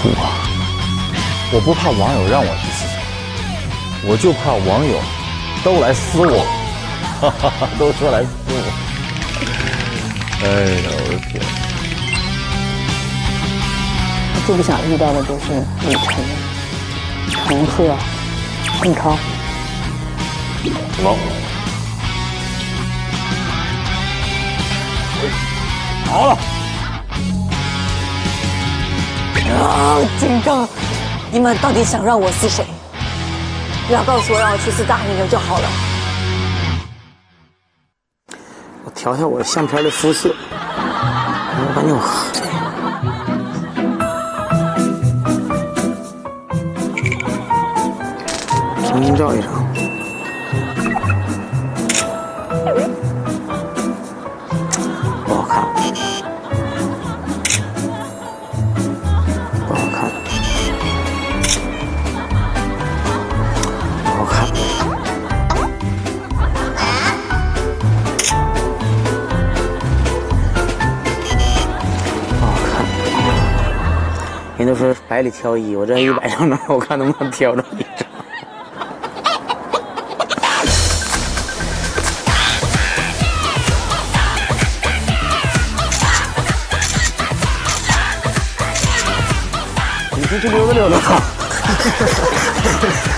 我不怕网友让我去撕场，我就怕网友都来撕我，都说来撕我。哎呀，我的天！ 我最不想遇到的就是李晨、陈赫、邓超。 好，好了。 金刚，你们到底想让我撕谁？不要告诉我让我去撕大名人就好了。 我调调我相片的肤色，我感觉我重新照一张。不好看，不好看，不好看。人都说百里挑一，我这100张照，我看能不能挑着一张。你先去溜达溜达。